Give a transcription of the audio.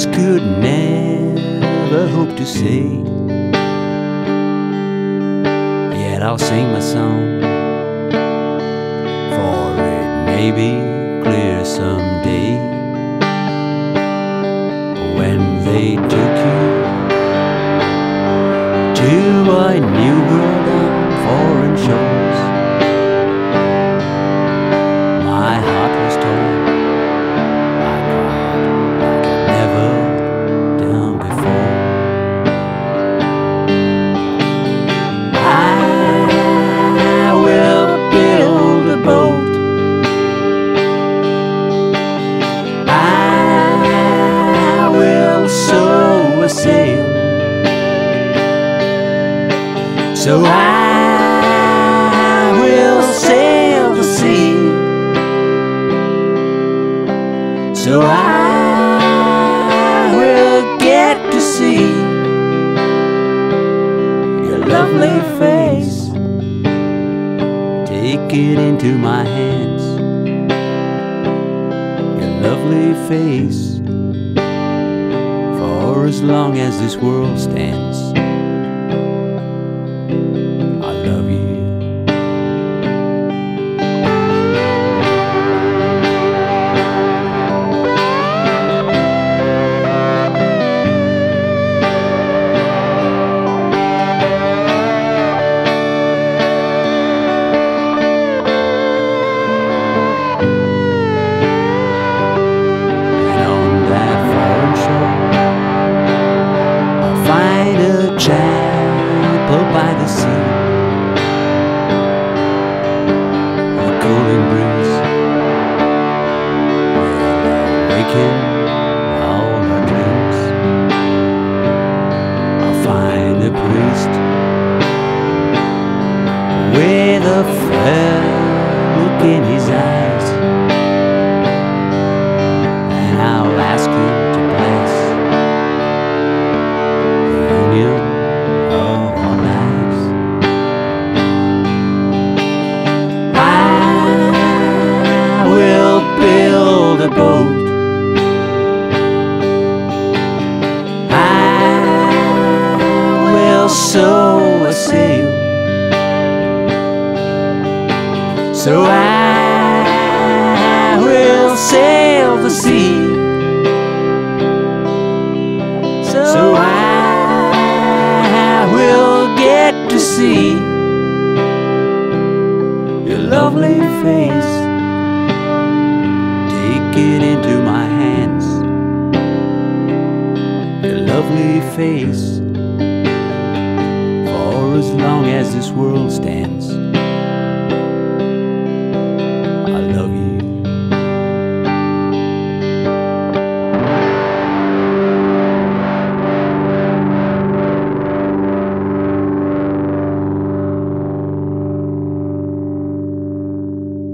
words could never hope to say, yet I'll sing my song, for it may be clear someday. When they took you to a new world on foreign shores, my heart was torn. I cried like I'd never done before. I will build a boat. I will sew a sail, so I will sail the sea, so I will get to see your lovely face. Take it into my hands, your lovely face, for as long as this world stands. I love you. Chapel by the sea, the cooling breeze will awaken all our dreams. I'll find a priest with a fair look in his eyes, and I'll ask him to bless the union of our lives. I will build a boat. I will sew a sail, so I will sail the sea, so I will get to see your lovely face. Take it into my hands, your lovely face, for as long as this world stands.